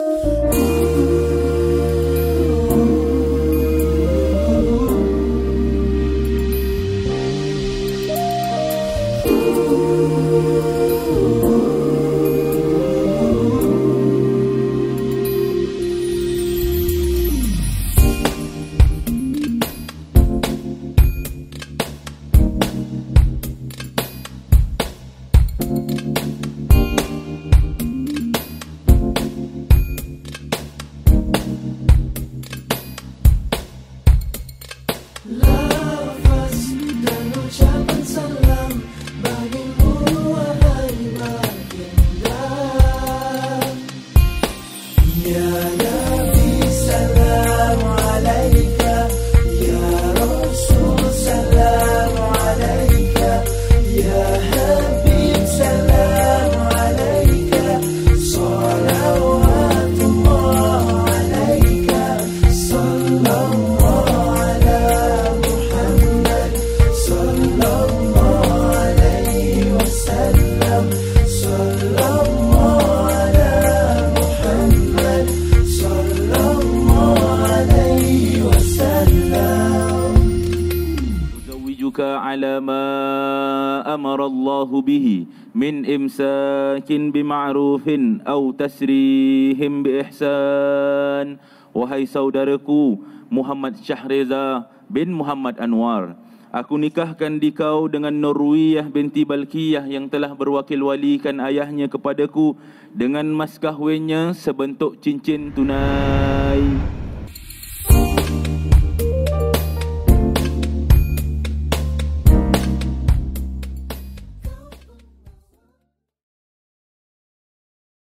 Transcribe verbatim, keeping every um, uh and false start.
على ما أمر الله به من إمساك بمعروف أو تسريح بإحسان. Wahai saudaraku Muhammad Syahreza bin Muhammad Anwar, aku nikahkan dikau dengan Nurwiyah binti Balkiyah yang telah berwakil walikan ayahnya kepadaku dengan mas kahwinnya sebentuk cincin tunai.